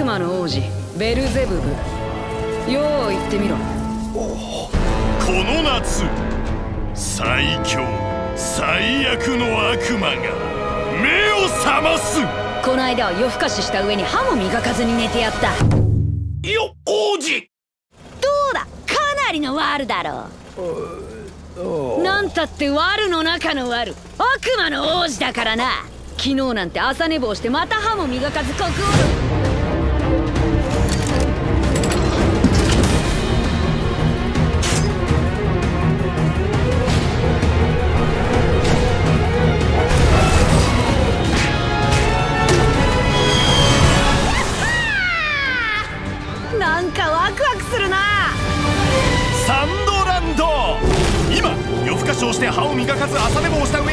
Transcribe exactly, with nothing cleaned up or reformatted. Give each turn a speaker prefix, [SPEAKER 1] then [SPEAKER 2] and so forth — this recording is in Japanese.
[SPEAKER 1] 悪魔の王子ベルゼブブ、よう言ってみろ。
[SPEAKER 2] この夏、最強最悪の悪魔が目を覚ます。
[SPEAKER 1] この間は夜更かしした上に歯も磨かずに寝てやった。
[SPEAKER 2] よ、王子。
[SPEAKER 1] どうだ、かなりのワルだろう。なんたってワルの中のワル、悪魔の王子だからな。昨日なんて朝寝坊してまた歯も磨かず国王のなんかワクワクするな。
[SPEAKER 2] サンドランド、今夜更かしをして歯を磨かず朝寝坊した上